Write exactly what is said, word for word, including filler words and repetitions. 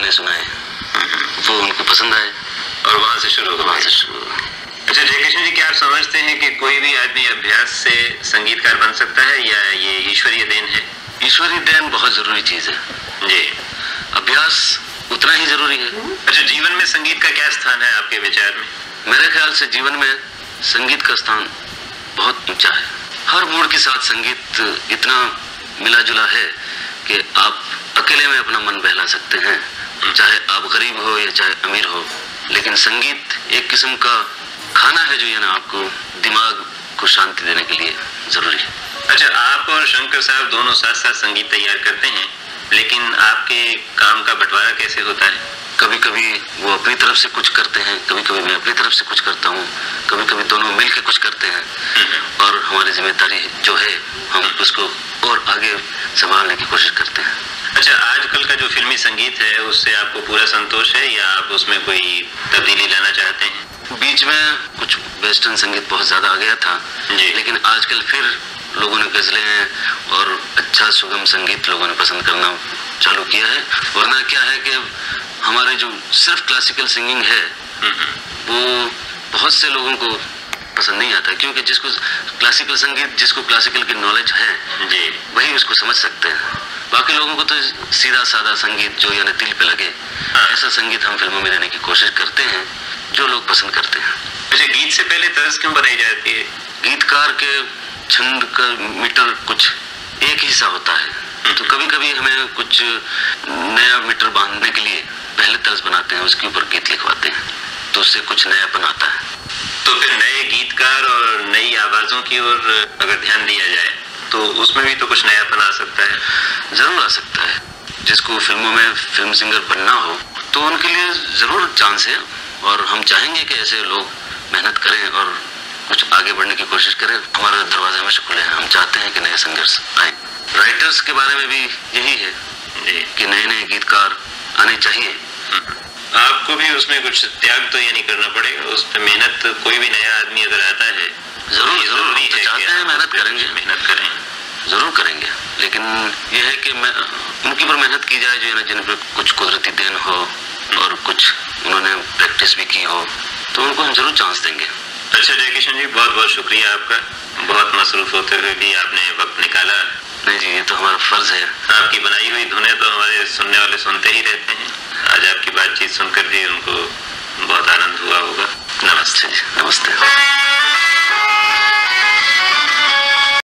गाने सुनाए, वो उनको पसंद आए और वहाँ से शुरू वहाँ से शुरू। अच्छा जयकिशन जी, क्या आप समझते हैं कि कोई भी आदमी अभ्यास से संगीतकार बन सकता है या ये ईश्वरीय देन है? ईश्वरीय देन बहुत जरूरी चीज है जी, अभ्यास उतना ही जरूरी है। अच्छा, जीवन में संगीत का क्या स्थान है आपके विचार में? मेरे ख्याल से जीवन में संगीत का स्थान बहुत ऊंचा है। हर मूड के साथ संगीत इतना मिला जुला है कि आप अकेले में अपना मन बहला सकते हैं, चाहे आप गरीब हो या चाहे अमीर हो। लेकिन संगीत एक किस्म का खाना है जो ये ना आपको दिमाग को शांति देने के लिए जरूरी है। अच्छा, आप और शंकर साहब दोनों साथ साथ संगीत तैयार करते हैं, लेकिन आपके काम का बंटवारा कैसे होता है? कभी कभी वो अपनी तरफ से कुछ करते हैं, कभी कभी मैं अपनी तरफ से कुछ करता हूँ, कभी कभी दोनों मिल के कुछ करते हैं। और हमारी जिम्मेदारी जो है हम उसको और आगे संभालने की कोशिश करते हैं। अच्छा, आजकल का जो फिल्मी संगीत है उससे आपको पूरा संतोष है या आप उसमें कोई तब्दीली लाना चाहते हैं? बीच में कुछ वेस्टर्न संगीत बहुत ज्यादा आ गया था जी। लेकिन आजकल फिर लोगों ने गजलें और अच्छा सुगम संगीत लोगों ने पसंद करना चालू किया है। वरना क्या है कि हमारे जो सिर्फ क्लासिकल सिंगिंग है वो बहुत से लोगों को पसंद नहीं आता, क्योंकि जिसको क्लासिकल संगीत, जिसको क्लासिकल की नॉलेज है जी, वही उसको समझ सकते हैं। बाकी लोगों को तो सीधा साधा संगीत जो यानी दिल पे लगे, ऐसा संगीत हम फिल्मों में देने की कोशिश करते हैं जो लोग पसंद करते हैं। अच्छा, गीत से पहले तर्ज क्यों बनाई जाती है? गीतकार के छंद का मीटर कुछ एक ही सा होता है, तो कभी कभी हमें कुछ नया मीटर बांधने के लिए पहले तर्ज बनाते हैं, उसके ऊपर गीत लिखवाते हैं, तो उससे कुछ नयापन आता है। तो फिर नए गीतकार और नई आवाजों की ओर अगर ध्यान दिया जाए तो उसमें भी तो कुछ नयापन आ सकता है। जरूर आ सकता है। जिसको फिल्मों में फिल्म सिंगर बनना हो तो उनके लिए जरूर चांस है, और हम चाहेंगे कि ऐसे लोग मेहनत करें और कुछ आगे बढ़ने की कोशिश करें। हमारे दरवाजे हमेशा खुले हैं, हम चाहते हैं कि नए सिंगर्स आए। राइटर्स के बारे में भी यही है कि नए नए गीतकार आने चाहिए। आपको भी उसमें कुछ त्याग तो ये नहीं करना पड़ेगा, उस पर मेहनत कोई भी नया आदमी अगर आता है जरूर जरूर हम तो चाहते हैं मेहनत करेंगे, मेहनत करें जरूर करेंगे। लेकिन यह है कि मैं उनके ऊपर मेहनत की जाए जो है ना, जिन पर कुछ कुदरती देन हो और कुछ उन्होंने प्रैक्टिस भी की हो, तो उनको हम जरूर चांस देंगे। अच्छा जयकिशन जी, बहुत बहुत शुक्रिया आपका। बहुत मसरूफ होते हुए भी आपने वक्त निकाला। नहीं जी, ये तो हमारा फर्ज है। आपकी बनाई हुई धुनें तो हमारे सुनने वाले सुनते ही रहते हैं। आज आपकी बातचीत सुनकर भी उनको बहुत आनंद हुआ होगा। नमस्ते। नमस्ते।